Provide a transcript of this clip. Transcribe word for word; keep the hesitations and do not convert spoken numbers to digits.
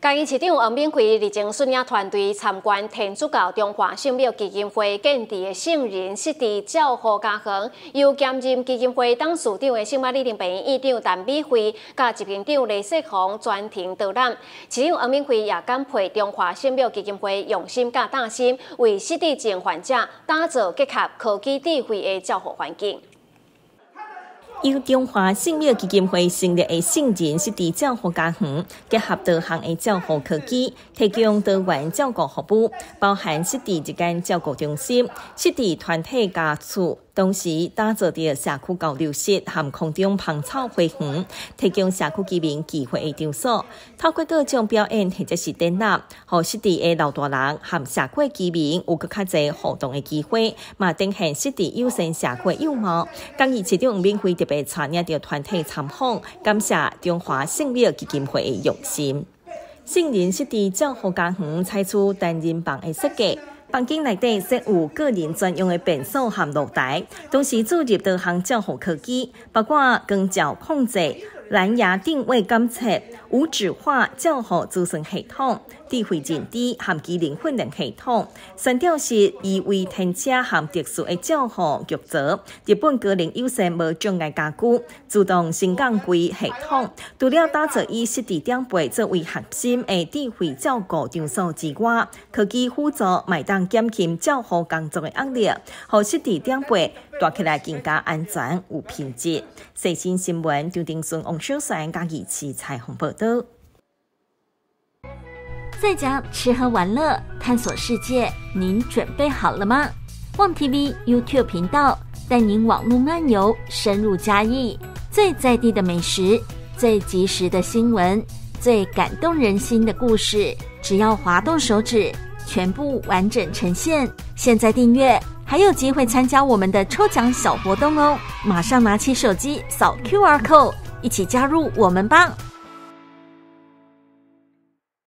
嘉义市长王敏奎日前率领团队参观天主教中华圣庙基金会建立的圣人湿地照护家园，由兼任基金会董事长的圣马力林病院院长陈美惠、甲执行长李世宏专程导览。市长王敏奎也感佩中华圣庙基金会用心甲大心，为湿地症患者打造结合科技智慧的照护环境。 由中华圣庙基金会成立的圣人湿地照护家园，结合多项的照护科技，提供多元照顾服务，包含湿地日间照顾中心、湿地团体家厝。 同时打造着社区交流室和空中芳草花园，提供社区居民聚会的场所。透过各种表演或者是展览，让湿地的老大人和社区居民有更较侪互动的机会，嘛展现湿地友善社区样貌。嘉义市长王敏奎特别带领着团体参访，感谢中华圣庙基金会的用心。圣人湿地照护家园采取单人房的设计。 房间内底设有个人专用的便所和露台，同时注入多项照护科技，包括光照控制、蓝牙定位监测、无纸化照护资讯系统、智慧认知和机能训练系统。三吊式移位停车和特殊的照护局座，日本个人友善无障碍家居自动升降柜系统，除了打造以湿地点背作为核心的智慧照顾场所之外，科技辅助买当 减轻照护工作的压力，让湿地点背带起来更加安全有品质。细心新闻张定顺、王小山嘉义市采访报道。 在家吃喝玩乐，探索世界，您准备好了吗？旺 T V YouTube 频道带您网路漫游，深入嘉义，最在地的美食，最及时的新闻，最感动人心的故事，只要滑动手指。 全部完整呈现，现在订阅还有机会参加我们的抽奖小活动哦！马上拿起手机扫 Q R code， 一起加入我们吧！